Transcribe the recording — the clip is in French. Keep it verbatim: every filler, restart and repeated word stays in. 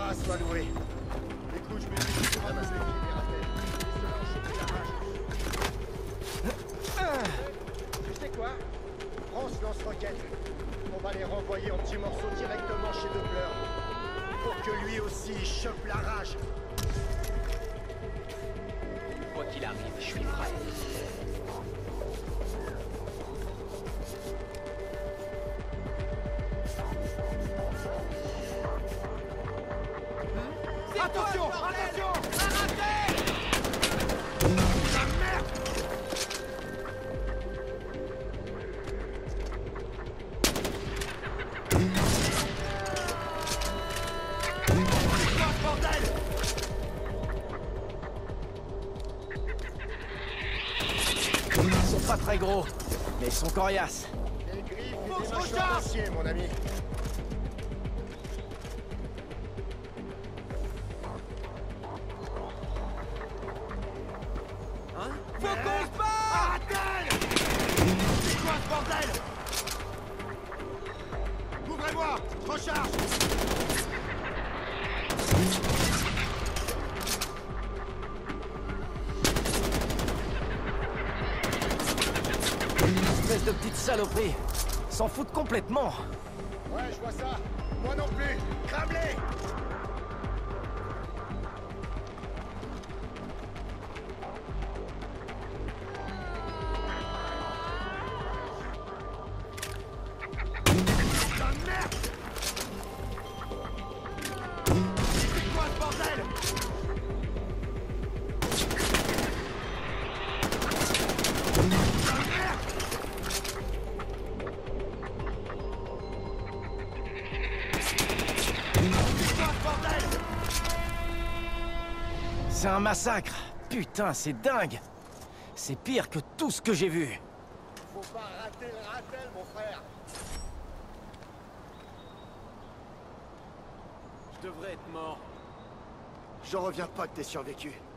grâce soit louée. Écoute, je me dis que c'est ramassé qui est raté. Tu sais quoi? Prends ce lance-roquette. On va les renvoyer en petits morceaux directement chez Doppler. Pour que lui aussi chope la rage. Quoi qu'il arrive, je suis prêt. Attention! Attention! Arrêtez! La merde! Quoi, bordel? Ils sont pas très gros, mais ils sont coriaces. Des griffes et des mâchoires d'acier, mon ami. Faut qu'on se bat! Arrêtez! C'est quoi ce bordel? Ouvrez-moi! Je recharge! Espèce de petite saloperie. S'en foutent complètement. Ouais, je vois ça. Moi non plus. Crame-les! Putain de merde! C'est quoi ce bordel? Putain de merde! C'est quoi ce bordel? C'est un massacre. Putain, c'est dingue. C'est pire que tout ce que j'ai vu. Faut pas rater le ratel, mon frère. Je devrais être mort. J'en reviens pas que t'aies survécu.